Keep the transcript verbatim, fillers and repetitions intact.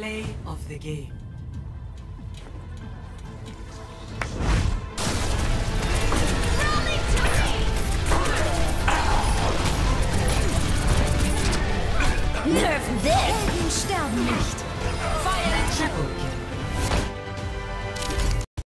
Play of the game. Nerven this! Helden sterben nicht! Triple